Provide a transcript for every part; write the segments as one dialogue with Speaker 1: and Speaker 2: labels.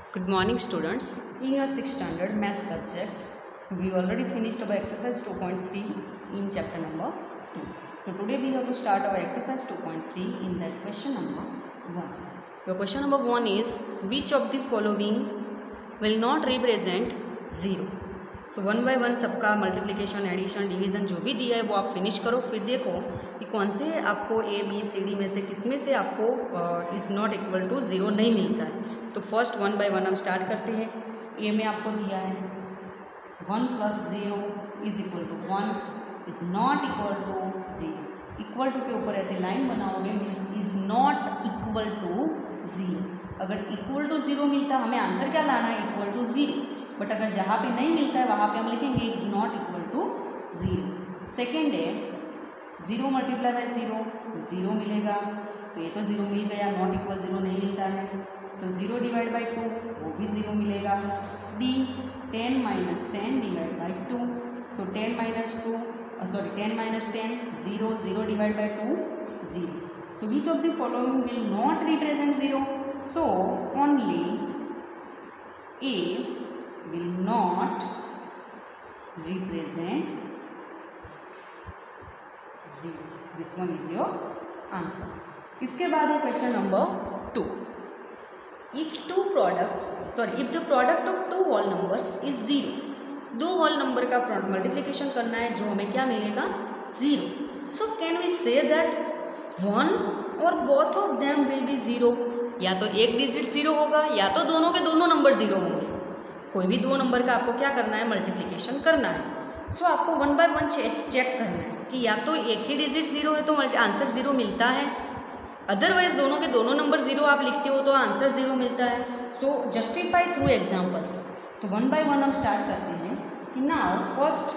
Speaker 1: Good morning students. In your 6th standard math subject, we already finished our exercise 2.3 in chapter number 2. So today we have to start our exercise 2.3 in that question number 1. Your question number 1 is, which of the following will not represent 0? So 1 by 1 सबका multiplication addition division जो भी दिया है वो आप finish करो, फिर देखो कि कौन से आपको ए बी सी डी में से किस में से आपको इज़ नॉट इक्वल टू 0 नहीं मिलता है। तो फर्स्ट 1 बाय 1 हम स्टार्ट करते हैं। ए में आपको दिया है 1 + 0 is equal to 1 is not equal to 0। Equal to के ऊपर ऐसे लाइन बनाओगे means is not equal to 0। अगर इक्वल टू 0 मिलता हमें आंसर क्या लाना है, इक्वल टू 0। बट अगर जहाँ पे नहीं मिलता है वहाँ पे हम लिखेंगे is not equal to 0। Second है 0 मल्टीप्लाई बाय 0 0 मिलेगा, तो ये तो 0 मिल गया, नॉट इक्वल 0 नहीं मिलता है। सो 0 डिवाइड बाई 2 वो भी 0 मिलेगा। D 10 - 10 divide by 2, so 10 - 10 0 0 divide by 2 0। So which of the following will not represent 0? So only a will not represent 0. This one is your answer. इसके बाद है question number 2. If the product of two whole numbers is 0, दो whole number का multiplication करना है जो हमें क्या मिलेगा 0. So can we say that one or both of them will be 0? या तो एक डिजिट 0 होगा या तो दोनों के दोनों नंबर 0 होंगे। कोई भी दो नंबर का आपको क्या करना है, मल्टीप्लिकेशन करना है। सो आपको 1 बाय 1 चेक करना है कि या तो एक ही डिजिट 0 है तो आंसर 0 मिलता है, अदरवाइज दोनों के दोनों नंबर 0 आप लिखते हो तो आंसर 0 मिलता है। So justify through examples. तो 1 बाय 1 हम स्टार्ट करते हैं कि नाउ फर्स्ट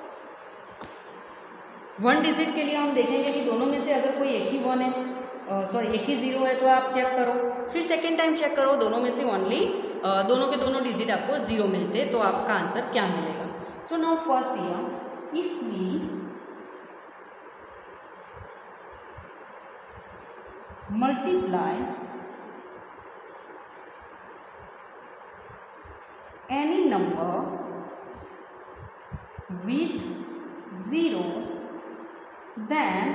Speaker 1: 1 डिजिट के लिए हम देखेंगे कि दोनों में से अगर कोई एक ही 1 है एक ही 0 है तो आप चेक करो, फिर सेकेंड टाइम चेक करो दोनों में से ओनली दोनों के दोनों डिजिट आपको 0 मिलते तो आपका आंसर क्या मिलेगा। So now first year if we multiply any number with 0 then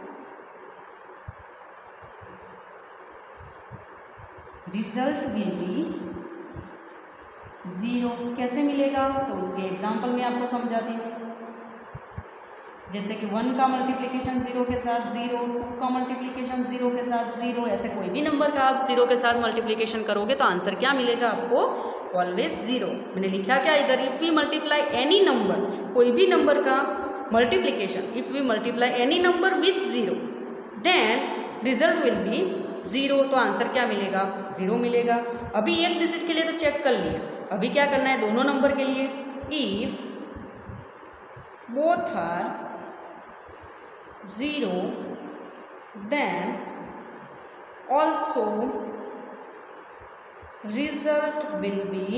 Speaker 1: result will be 0। कैसे मिलेगा तो उसके एग्जाम्पल में आपको समझाती हूँ। जैसे कि 1 का मल्टीप्लिकेशन 0 के साथ 0, 2 का मल्टीप्लिकेशन 0 के साथ 0, ऐसे कोई भी नंबर का आप 0 के साथ मल्टीप्लिकेशन करोगे तो आंसर क्या मिलेगा आपको, ऑलवेज 0। मैंने लिखा क्या इधर, if we multiply any number, कोई भी नंबर का multiplication, if we multiply any number with 0 then result will be 0। तो आंसर क्या मिलेगा, 0 मिलेगा। अभी एक डिजिट के लिए तो चेक कर लिया, अभी क्या करना है दोनों नंबर के लिए, if both are 0 then also result will be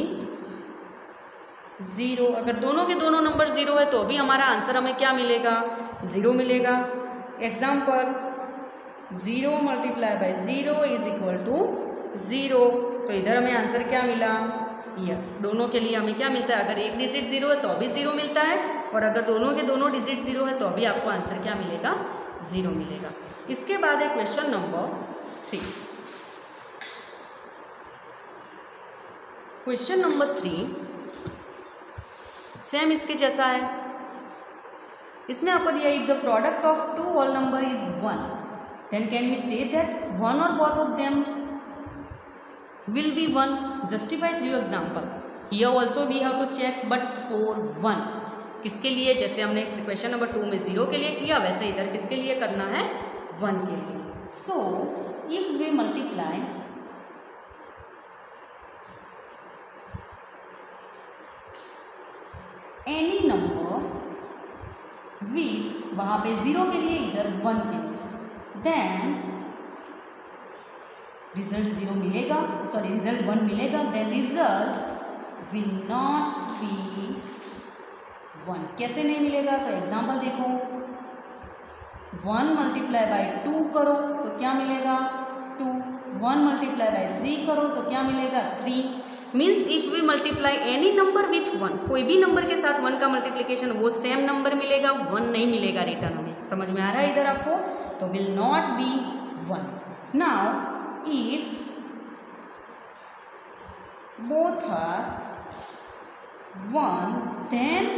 Speaker 1: 0। अगर दोनों के दोनों नंबर 0 है तो अभी हमारा आंसर हमें क्या मिलेगा, 0 मिलेगा। Example 0 multiply by 0 is equal to 0। तो इधर हमें आंसर क्या मिला, यस दोनों के लिए हमें क्या मिलता है, अगर एक डिजिट 0 है तो अभी 0 मिलता है, और अगर दोनों के दोनों डिजिट 0 है तो अभी आपको आंसर क्या मिलेगा, 0 मिलेगा। इसके बाद है question number 3। Question number 3 same इसके जैसा है। इसमें आपको दिया if the product of two whole number is 1 then can we say that one or both of them will be 1? Justify through example. Here also we have to check but for 1 किसके लिए, जैसे हमने question number 2 में 0 के लिए किया वैसे इधर किसके लिए करना है, 1 के लिए। So if we multiply any number with, वहाँ पे 0 के लिए इधर 1 के लिए, देन रिजल्ट 0 मिलेगा, रिजल्ट 1 मिलेगा, then result will not be 1। कैसे नहीं मिलेगा तो एग्जाम्पल देखो, 1 मल्टीप्लाई बाई 2 करो तो क्या मिलेगा 2, 1 मल्टीप्लाई बाई 3 करो तो क्या मिलेगा 3, means if we multiply any number with 1, कोई भी नंबर के साथ 1 का मल्टीप्लीकेशन वो सेम नंबर मिलेगा, 1 नहीं मिलेगा रिटर्न में। समझ में आ रहा है इधर आपको? तो will not be 1। Now if both are 1 then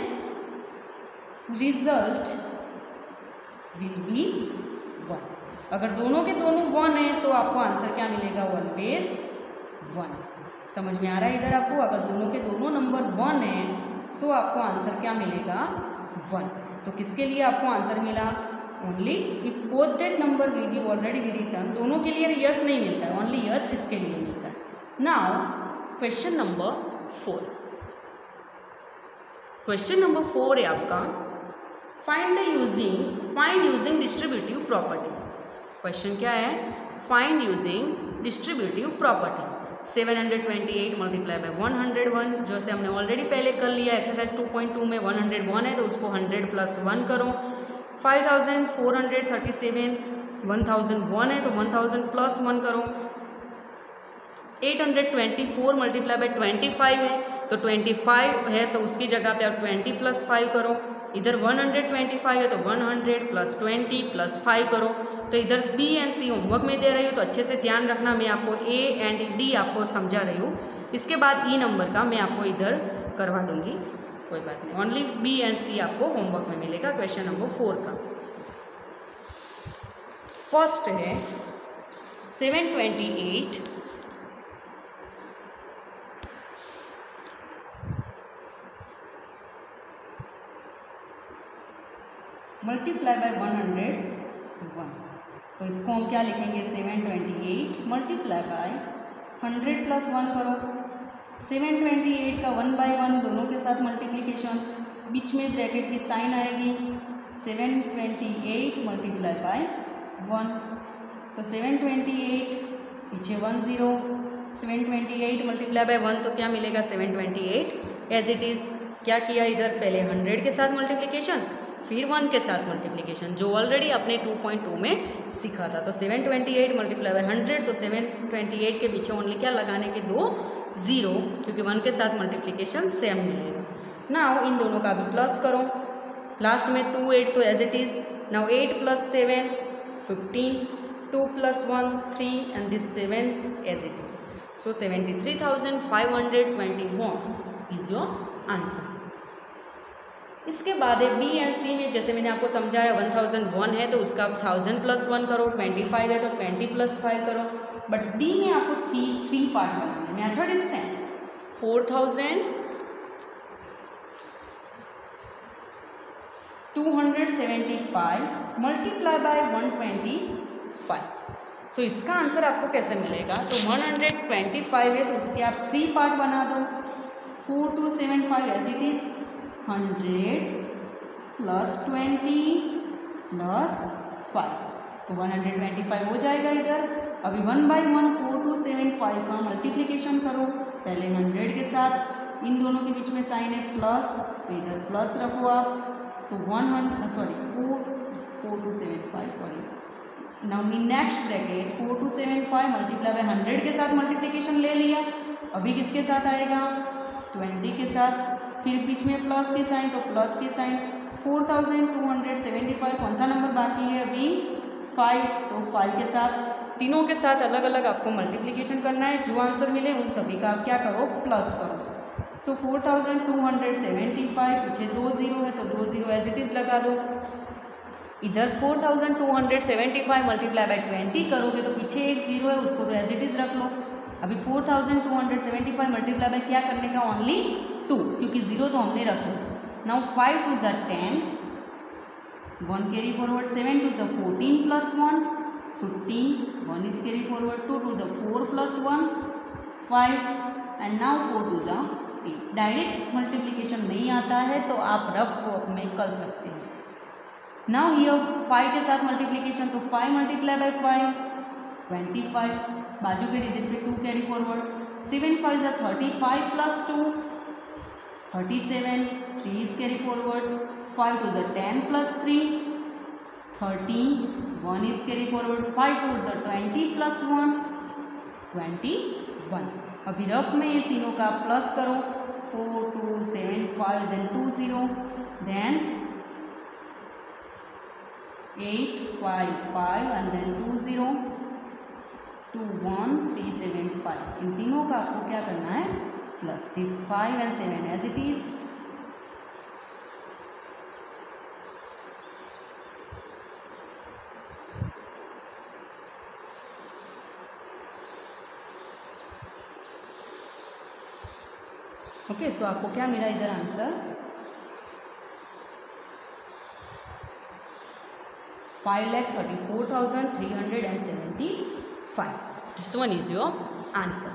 Speaker 1: result will be 1। अगर दोनों के दोनों 1 है तो आपको आंसर क्या मिलेगा? ऑलवेज 1। समझ में आ रहा है इधर आपको? अगर दोनों के दोनों नंबर 1 है सो आपको आंसर क्या मिलेगा? 1। तो किसके लिए आपको आंसर मिला? Only if both that number will give already be return. दोनों के लिए यस नहीं मिलता है, ओनली यस इसके लिए मिलता है। Now question number 4। Question number 4 है आपका find using distributive property. Question क्या है? Find using distributive property. 728 multiply by 101, जैसे हमने ऑलरेडी पहले कर लिया एक्सरसाइज 2.2 में 101 है तो उसको 100 + 1 करो। 5437 1001 है तो 1000 + 1 करो। 824 मल्टीप्लाई बाय 25 है तो 25 है तो उसकी जगह पे आप 20 + 5 करो। इधर 125 है तो 100 + 20 + 5 करो। तो इधर बी एंड सी होमवर्क में दे रही हूँ तो अच्छे से ध्यान रखना, मैं आपको ए एंड डी आपको समझा रही हूँ। इसके बाद ई नंबर का मैं आपको इधर करवा दूंगी, कोई बात नहीं। ओनली बी एंड सी आपको होमवर्क में मिलेगा क्वेश्चन नंबर 4 का। फर्स्ट है 728 मल्टीप्लाई बाय 101। तो इसको हम क्या लिखेंगे? 728 मल्टीप्लाई बाय 100 + 1 करो। 728 का 1/1 दोनों के साथ मल्टीप्लिकेशन, बीच में ब्रैकेट की साइन आएगी। 728 मल्टीप्लाई बाय 1 तो 728 पीछे 10। 728 मल्टीप्लाई बाय 1 तो क्या मिलेगा? 728 एज इट इज़। क्या किया इधर? पहले 100 के साथ मल्टीप्लिकेशन, फिर 1 के साथ मल्टीप्लिकेशन, जो ऑलरेडी अपने 2.2 में सीखा था। तो 728 मल्टीप्लाई बाय 100 तो 728 के पीछे ओनली क्या लगाने के? 2 0, क्योंकि 1 के साथ मल्टीप्लिकेशन सेम मिलेगा। नाउ इन दोनों का भी प्लस करो, लास्ट में 2 8 तो as it is. Now 8 + 7 15, 2 + 1 3 and this 7 as it is. So 73,521 is your answer. इसके बाद है बी एंड सी में, जैसे मैंने आपको समझाया 1001 है तो उसका 1000 + 1 करो। 25 है तो 20 + 5 करो। बट डी में आपको 3 पार्ट बनाना है। Method is same. 4275 multiply by 125। So इसका आंसर आपको कैसे मिलेगा? तो 125 है तो उसके आप 3 पार्ट बना दो। 4275 एज इट इज 100 + 20 + 5 तो 125 हो जाएगा इधर। अभी 1/1 4275 का मल्टीप्लिकेशन करो, पहले 100 के साथ, इन दोनों के बीच में साइन है प्लस तो इधर प्लस रखो आप। तो 4275 sorry. Now in next bracket 4275 multiply by 100 के साथ मल्टीप्लिकेशन ले लिया। अभी किसके साथ आएगा? 20 के साथ, फिर बीच में प्लस के साइन तो प्लस के साइन। 4275 कौन सा नंबर बाकी है अभी? 5 तो 5 के साथ, तीनों के साथ अलग अलग आपको मल्टीप्लिकेशन करना है। जो आंसर मिले उन सभी का आप क्या करो? प्लस करो। सो 4275 पीछे 2 0 है तो 2 0 एज इट इज़ लगा दो। इधर 4275 मल्टीप्लाई बाय 20 करोगे तो पीछे एक 0 है, उसको तो एज इट इज़ रख लो। अभी 4275 मल्टीप्लाई बाय क्या करने का? ओनली 2, क्योंकि 0 तो हमने रख लो। Now 5 2 = 10, 1 carry forward, 7 2 = 14 + 1 15, 1 is carry forward, 2 2 = 4 + 1 5 and now 4 2 = 8। Direct multiplication नहीं आता है तो आप रफ वर्क में कर सकते हैं। नाउ हियर 5 के साथ मल्टीप्लिकेशन तो 5 मल्टीप्लाई बाय 5 25, बाजू के डिजिट पे 2 carry forward. 7 5 = 35 + 2 37, 3 is carry forward। 5 2 = 10 + 3 13, 1 is carry forward। 5 4 = 20 + 1 21। 1। अभी रफ में ये तीनों का प्लस करो, 4 2 7 5 देन 2 0 देन 8 5 5 एंड देन 2 0 2 1 3 7 5। इन तीनों का आपको क्या करना है, plus this 5 and 7 as it is. Okay, so आपको क्या मिला इधर answer, 5,34,375। This one is your answer.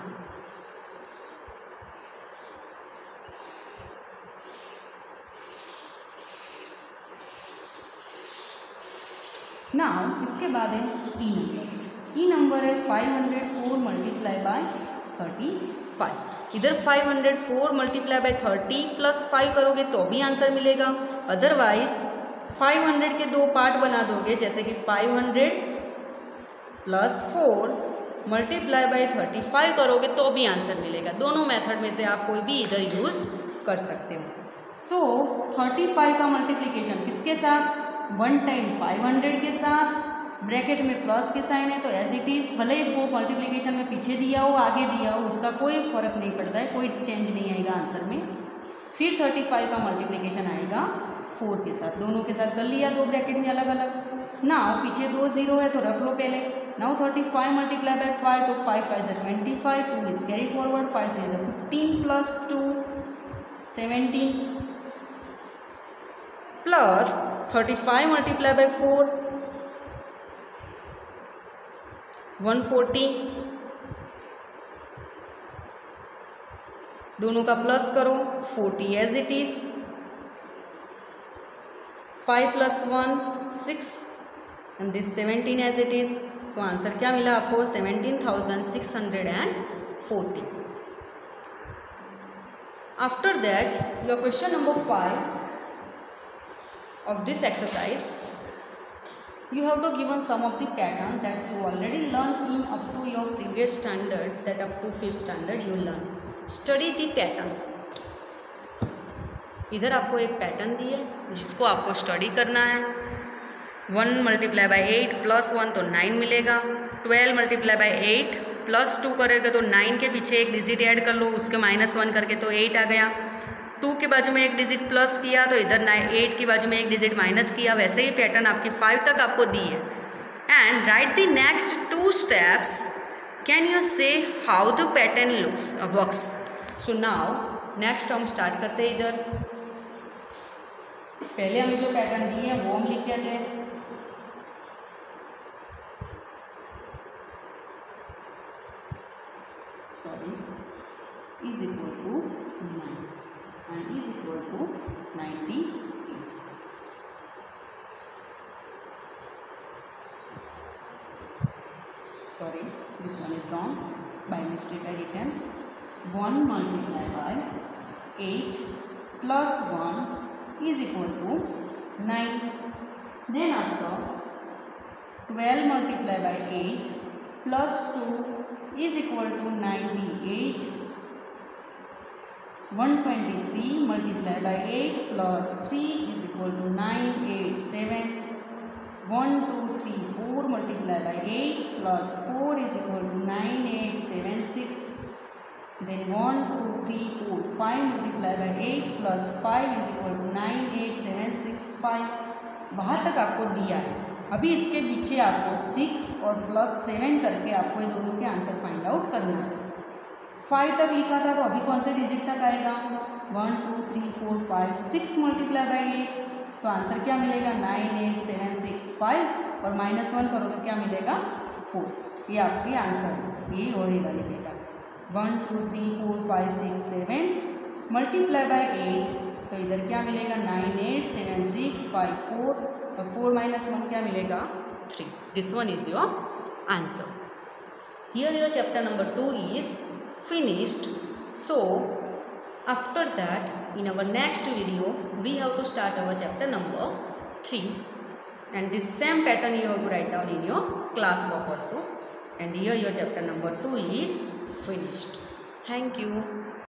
Speaker 1: Now इसके बाद है ई नंबर। ई नंबर है 504 मल्टीप्लाई बाय 35। इधर 504 मल्टीप्लाई बाय 30 प्लस 5 करोगे तो भी आंसर मिलेगा, अदरवाइज 500 के दो पार्ट बना दोगे, जैसे कि 500 प्लस 4 मल्टीप्लाई बाय 35 करोगे तो भी आंसर मिलेगा। दोनों मेथड में से आप कोई भी इधर यूज़ कर सकते हो। सो 35 का मल्टीप्लिकेशन किसके साथ, 1 टाइम 500 के साथ, ब्रैकेट में प्लस के साइन है तो एज इट इज़, भले ही वो मल्टीप्लिकेशन में पीछे दिया हो आगे दिया हो उसका कोई फ़र्क नहीं पड़ता है, कोई चेंज नहीं आएगा आंसर में। फिर 35 का मल्टीप्लिकेशन आएगा 4 के साथ, दोनों के साथ कर लिया दो ब्रैकेट में अलग अलग। नाउ पीछे 2 0 है तो रख लो पहले। नाउ 35 मल्टीप्लाई बाय 5 तो 5 5 is 25, 2 is carry forward, 5 3 is 15 plus 2 17 plus 35 multiply by 4 140, दोनों का प्लस करो, 40 as it is, 5 plus 1 6 and this 17 as it is. So answer क्या मिला आपको, 17,640। After that your question number 5 of this exercise, you have to given some of the pattern that you already learned in up to your previous standard, that up to 5th standard you learn. Study the pattern. इधर आपको एक pattern दी है जिसको आपको study करना है। 1 multiply by 8 plus 1 तो 9 मिलेगा, 12 मल्टीप्लाई बाय 8 प्लस 2 करेगा तो 9 के पीछे एक डिजिट ऐड कर लो, उसके -1 करके तो 8 आ गया। 2 के बाजू में एक डिजिट प्लस किया तो इधर 8 की बाजू में एक डिजिट माइनस किया। वैसे ही पैटर्न आपकी 5 तक आपको दी है। And write the next 2 steps, can you say how the pattern looks works. So now next हम स्टार्ट करते हैं। इधर पहले हमें जो पैटर्न दी है वो हम लिख देते हैं। Sorry, is equal to 9 and is equal to 98. Sorry, this one is wrong. By mistake I written 1 multiplied by 8 plus 1 is equal to 9. Then after 12 multiplied by 8 plus 2 is equal to 98. 123 multiplied by 8 plus 3 is equal to 987. 1 2 3 4 multiplied by 8 plus 4 is equal to 9876. Then 1 2 3 4 5 multiplied by 8 plus 5 is equal to 98765. वहाँ तक आपको दिया है। अभी इसके पीछे आपको 6 और प्लस 7 करके आपको ये दोनों के आंसर फाइंड आउट करना है। 5 तक लिखा था तो अभी कौन से डिजिट तक आएगा, 1 2 3 4 5 6 मल्टीप्लाई बाई 8 तो आंसर क्या मिलेगा 98765 और -1 करो तो क्या मिलेगा 4। ये आपके आंसर ये और ये वाली बेटा 1 2 3 4 5 6 7 मल्टीप्लाई बाई 8 तो इधर क्या मिलेगा 98765 और 4 -1 क्या मिलेगा 3। This one is your answer. Here your chapter number 2 is finished. So after that in our next video we have to start our chapter number 3 and this same pattern you have to write down in your class work also, and here your chapter number 2 is finished. Thank you.